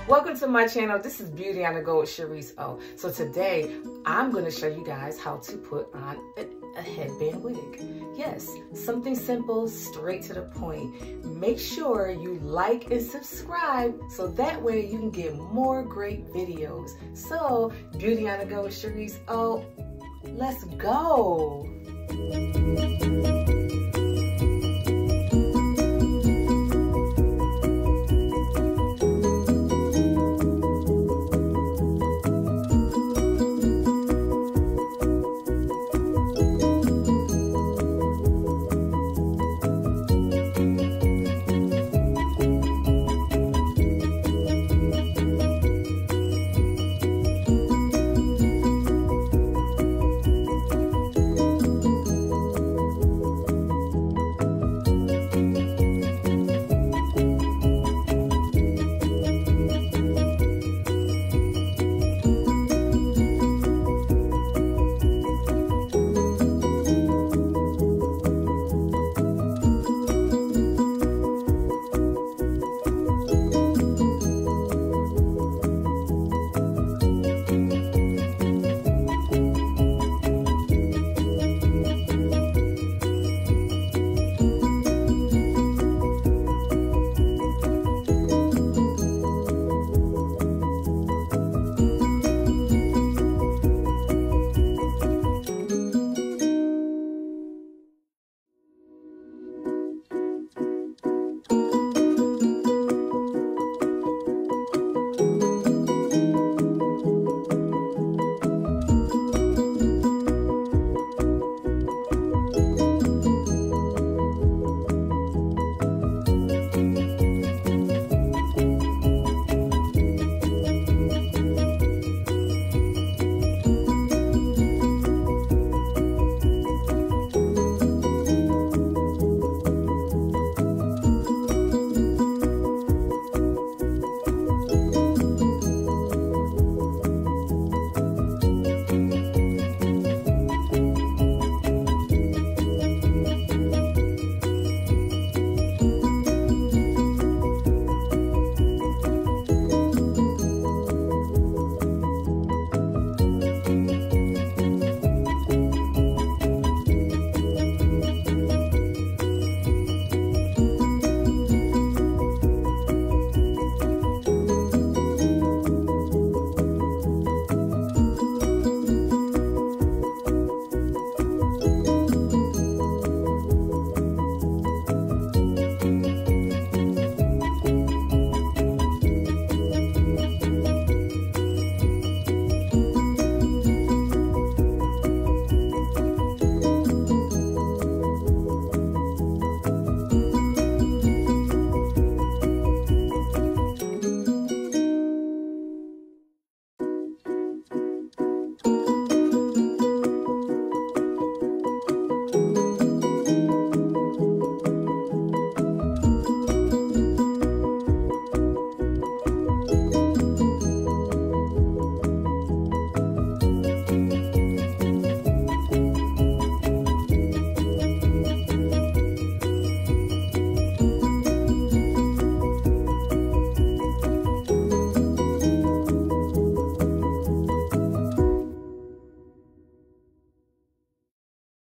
Welcome to my channel. This is Beauty on the Go with Sherese O. So today I'm going to show you guys how to put on a headband wig. Yes, something simple, straight to the point. Make sure you like and subscribe so that way you can get more great videos. So Beauty on the Go with Sherese O, let's go.